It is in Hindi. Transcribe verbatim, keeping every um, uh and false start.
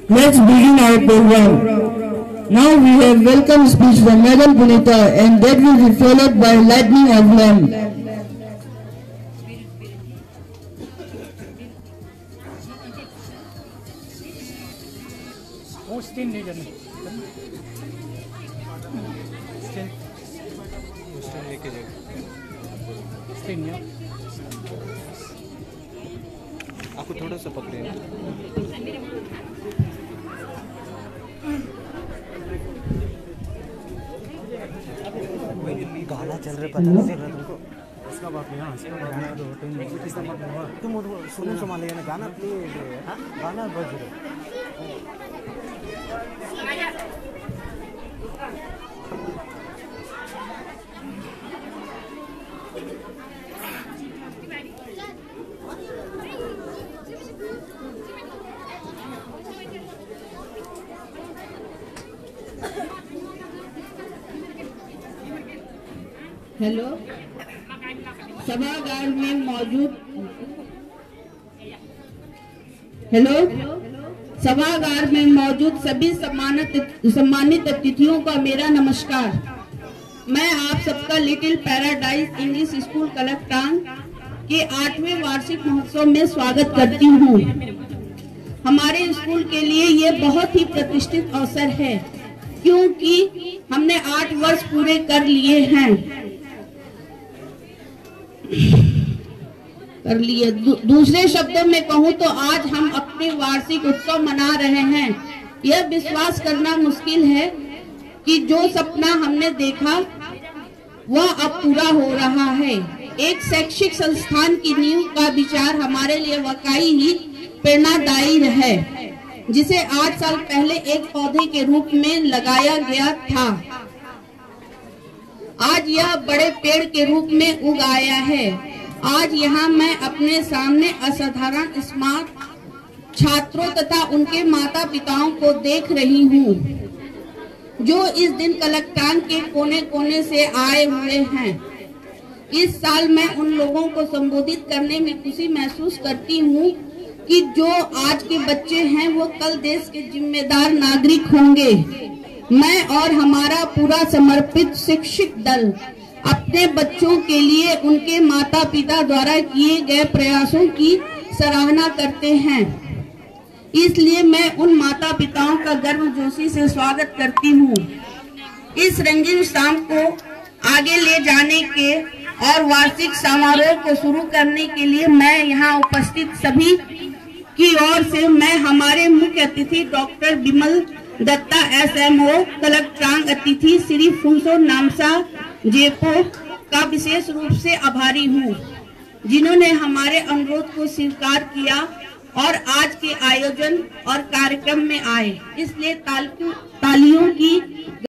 Let's begin our program. Now we have welcome speech from Madam Punita, and that will be followed by lighting of lamp. आपको थोड़ा सा पकड़े गाना चल रहा, पता नहीं चल रहा तुमको? इसका बात नहीं, हाँ इसका बात नहीं, तो तुम सुनो संभाल लेना, गाना प्ले, हाँ गाना बज रहा। हेलो, सभागार में मौजूद हेलो सभागार में मौजूद सभी सम्मानित सम्मानित अतिथियों का मेरा नमस्कार। मैं आप सबका Little Paradise English School Kalkatang के आठवें वार्षिक महोत्सव में स्वागत करती हूँ। हमारे स्कूल के लिए ये बहुत ही प्रतिष्ठित अवसर है, क्योंकि हमने आठ वर्ष पूरे कर लिए हैं कर लिए दू, दूसरे शब्दों में कहूँ तो आज हम अपने वार्षिक उत्सव मना रहे हैं। यह विश्वास करना मुश्किल है कि जो सपना हमने देखा वह अब पूरा हो रहा है। एक शैक्षिक संस्थान की नींव का विचार हमारे लिए वाकई ही प्रेरणादायी है, जिसे आठ साल पहले एक पौधे के रूप में लगाया गया था। आज यह बड़े पेड़ के रूप में उग आया है। आज यहाँ मैं अपने सामने असाधारण स्मार्ट छात्रों तथा उनके माता पिताओं को देख रही हूँ, जो इस दिन कलकटांग के कोने कोने से आए हुए हैं। इस साल मैं उन लोगों को संबोधित करने में खुशी महसूस करती हूँ कि जो आज के बच्चे हैं वो कल देश के जिम्मेदार नागरिक होंगे। मैं और हमारा पूरा समर्पित शिक्षक दल अपने बच्चों के लिए उनके माता पिता द्वारा किए गए प्रयासों की सराहना करते हैं। इसलिए मैं उन माता पिताओं का गर्मजोशी से स्वागत करती हूँ। इस रंगीन शाम को आगे ले जाने के और वार्षिक समारोह को शुरू करने के लिए मैं यहाँ उपस्थित सभी की ओर से मैं हमारे मुख्य अतिथि doctor Vimal Datta S M O Kalkatang अतिथि श्री फुंसो नामसा जेपो का विशेष रूप से आभारी हूँ, जिन्होंने हमारे अनुरोध को स्वीकार किया और आज के आयोजन और कार्यक्रम में आए। इसलिए तालियों की